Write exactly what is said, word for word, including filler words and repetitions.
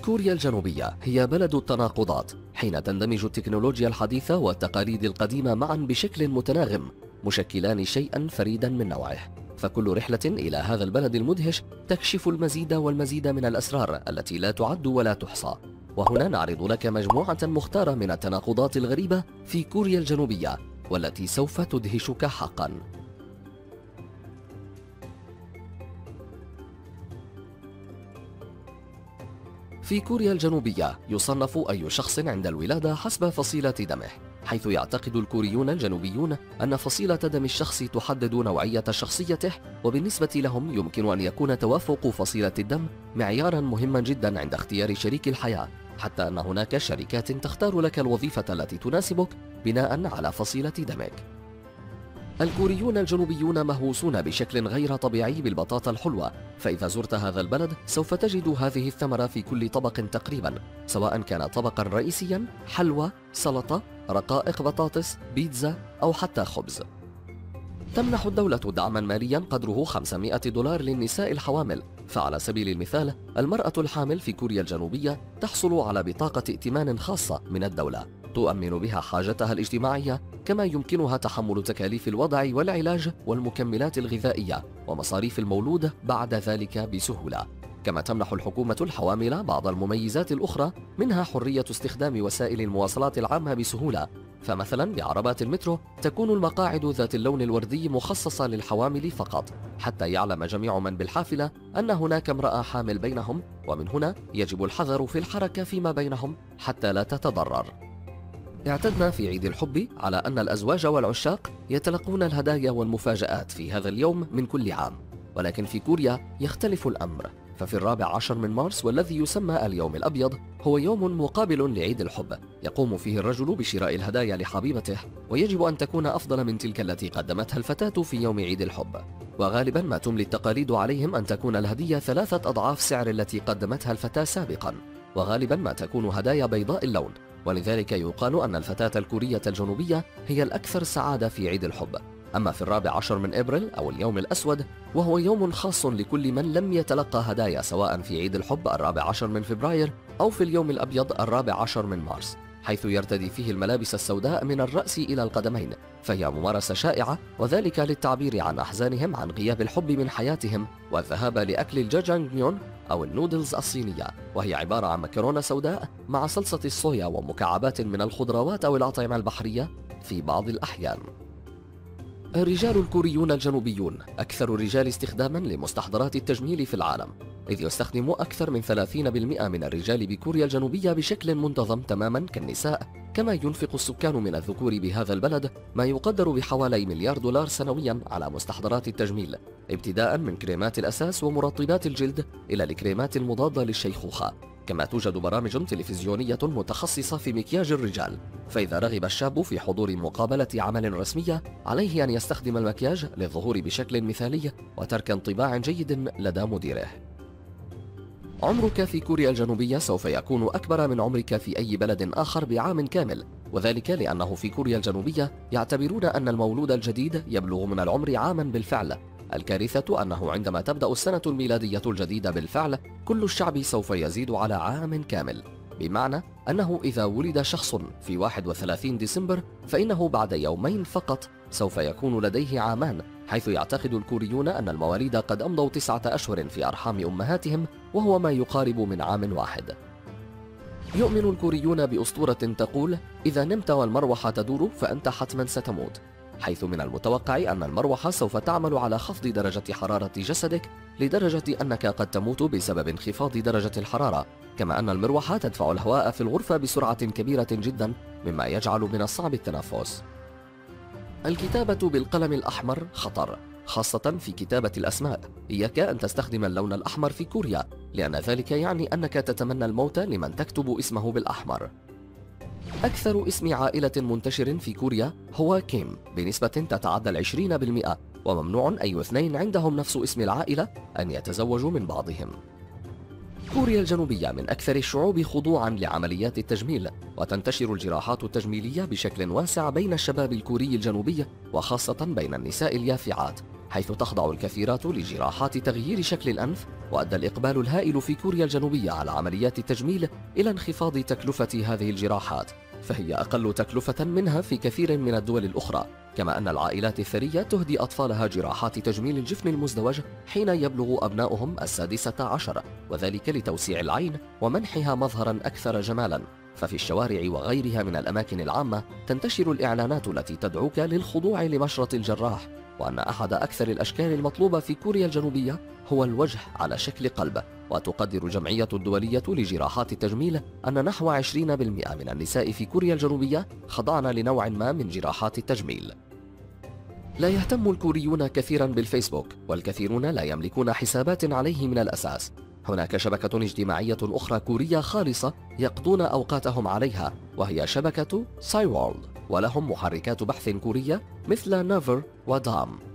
كوريا الجنوبية هي بلد التناقضات، حين تندمج التكنولوجيا الحديثة والتقاليد القديمة معا بشكل متناغم، مشكلان شيئا فريدا من نوعه. فكل رحلة إلى هذا البلد المدهش تكشف المزيد والمزيد من الأسرار التي لا تعد ولا تحصى. وهنا نعرض لك مجموعة مختارة من التناقضات الغريبة في كوريا الجنوبية، والتي سوف تدهشك حقا. في كوريا الجنوبية يصنف أي شخص عند الولادة حسب فصيلة دمه، حيث يعتقد الكوريون الجنوبيون أن فصيلة دم الشخص تحدد نوعية شخصيته، وبالنسبة لهم يمكن أن يكون توافق فصيلة الدم معيارا مهما جدا عند اختيار شريك الحياة، حتى أن هناك شركات تختار لك الوظيفة التي تناسبك بناء على فصيلة دمك. الكوريون الجنوبيون مهووسون بشكل غير طبيعي بالبطاطا الحلوة، فإذا زرت هذا البلد سوف تجد هذه الثمرة في كل طبق تقريبا، سواء كان طبقا رئيسيا، حلوى، سلطة، رقائق بطاطس، بيتزا أو حتى خبز. تمنح الدولة دعما ماليا قدره خمسمائة دولار للنساء الحوامل، فعلى سبيل المثال المرأة الحامل في كوريا الجنوبية تحصل على بطاقة ائتمان خاصة من الدولة تؤمن بها حاجتها الاجتماعية، كما يمكنها تحمل تكاليف الوضع والعلاج والمكملات الغذائية ومصاريف المولود بعد ذلك بسهولة. كما تمنح الحكومة الحوامل بعض المميزات الأخرى، منها حرية استخدام وسائل المواصلات العامة بسهولة، فمثلا بعربات المترو تكون المقاعد ذات اللون الوردي مخصصة للحوامل فقط، حتى يعلم جميع من بالحافلة أن هناك امرأة حامل بينهم، ومن هنا يجب الحذر في الحركة فيما بينهم حتى لا تتضرر. اعتدنا في عيد الحب على أن الأزواج والعشاق يتلقون الهدايا والمفاجآت في هذا اليوم من كل عام، ولكن في كوريا يختلف الأمر، ففي الرابع عشر من مارس والذي يسمى اليوم الأبيض هو يوم مقابل لعيد الحب، يقوم فيه الرجل بشراء الهدايا لحبيبته، ويجب أن تكون أفضل من تلك التي قدمتها الفتاة في يوم عيد الحب. وغالبا ما تملي التقاليد عليهم أن تكون الهدية ثلاثة أضعاف سعر التي قدمتها الفتاة سابقا، وغالبا ما تكون هدايا بيضاء اللون، ولذلك يقال أن الفتاة الكورية الجنوبية هي الأكثر سعادة في عيد الحب. أما في الرابع عشر من إبريل أو اليوم الأسود، وهو يوم خاص لكل من لم يتلقى هدايا سواء في عيد الحب الرابع عشر من فبراير أو في اليوم الأبيض الرابع عشر من مارس، حيث يرتدي فيه الملابس السوداء من الرأس إلى القدمين، فهي ممارسة شائعة، وذلك للتعبير عن أحزانهم عن غياب الحب من حياتهم والذهاب لأكل الجاجانجميون أو النودلز الصينية، وهي عبارة عن مكرونة سوداء مع صلصة الصويا ومكعبات من الخضروات أو الأطعمة البحرية في بعض الأحيان. الرجال الكوريون الجنوبيون أكثر الرجال استخداما لمستحضرات التجميل في العالم، إذ يستخدم أكثر من ثلاثين بالمئة من الرجال بكوريا الجنوبية بشكل منتظم تماما كالنساء، كما ينفق السكان من الذكور بهذا البلد ما يقدر بحوالي مليار دولار سنويا على مستحضرات التجميل، ابتداء من كريمات الأساس ومرطبات الجلد إلى الكريمات المضادة للشيخوخة. كما توجد برامج تلفزيونية متخصصة في مكياج الرجال، فإذا رغب الشاب في حضور مقابلة عمل رسمية عليه أن يستخدم المكياج للظهور بشكل مثالي وترك انطباع جيد لدى مديره. عمرك في كوريا الجنوبية سوف يكون أكبر من عمرك في أي بلد آخر بعام كامل، وذلك لأنه في كوريا الجنوبية يعتبرون أن المولود الجديد يبلغ من العمر عاما بالفعل. الكارثة أنه عندما تبدأ السنة الميلادية الجديدة بالفعل كل الشعب سوف يزيد على عام كامل، بمعنى أنه إذا ولد شخص في واحد وثلاثين ديسمبر فإنه بعد يومين فقط سوف يكون لديه عامان، حيث يعتقد الكوريون أن المواليد قد أمضوا تسعة أشهر في أرحام أمهاتهم، وهو ما يقارب من عام واحد. يؤمن الكوريون بأسطورة تقول: إذا نمت والمروحة تدور فأنت حتما ستموت، حيث من المتوقع أن المروحة سوف تعمل على خفض درجة حرارة جسدك لدرجة أنك قد تموت بسبب انخفاض درجة الحرارة، كما أن المروحة تدفع الهواء في الغرفة بسرعة كبيرة جدا مما يجعل من الصعب التنفس. الكتابة بالقلم الأحمر خطر، خاصة في كتابة الأسماء. إياك أن تستخدم اللون الأحمر في كوريا، لأن ذلك يعني أنك تتمنى الموت لمن تكتب اسمه بالأحمر. أكثر اسم عائلة منتشر في كوريا هو كيم بنسبة تتعدى العشرين بالمئة، وممنوع أي اثنين عندهم نفس اسم العائلة أن يتزوجوا من بعضهم. كوريا الجنوبية من أكثر الشعوب خضوعا لعمليات التجميل، وتنتشر الجراحات التجميلية بشكل واسع بين الشباب الكوري الجنوبي، وخاصة بين النساء اليافعات، حيث تخضع الكثيرات لجراحات تغيير شكل الأنف، وأدى الإقبال الهائل في كوريا الجنوبية على عمليات التجميل إلى انخفاض تكلفة هذه الجراحات، فهي أقل تكلفة منها في كثير من الدول الأخرى، كما أن العائلات الثرية تهدي أطفالها جراحات تجميل الجفن المزدوج حين يبلغ أبناؤهم السادسة عشر، وذلك لتوسيع العين ومنحها مظهرا أكثر جمالا. ففي الشوارع وغيرها من الأماكن العامة تنتشر الإعلانات التي تدعوك للخضوع لمشرط الجراح، وأن أحد أكثر الأشكال المطلوبة في كوريا الجنوبية هو الوجه على شكل قلب. وتقدر الجمعية الدولية لجراحات التجميل أن نحو عشرين بالمئة من النساء في كوريا الجنوبية خضعن لنوع ما من جراحات التجميل. لا يهتم الكوريون كثيرا بالفيسبوك، والكثيرون لا يملكون حسابات عليه من الأساس. هناك شبكة اجتماعية أخرى كورية خالصة يقضون أوقاتهم عليها، وهي شبكة ساي وورلد، ولهم محركات بحث كورية مثل نافر ودام.